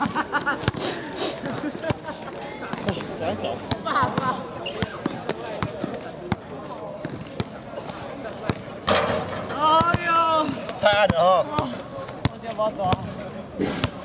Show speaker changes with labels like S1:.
S1: 两手。
S2: 爸爸。哎呦！
S1: 太暗了哈。
S2: 我先把走。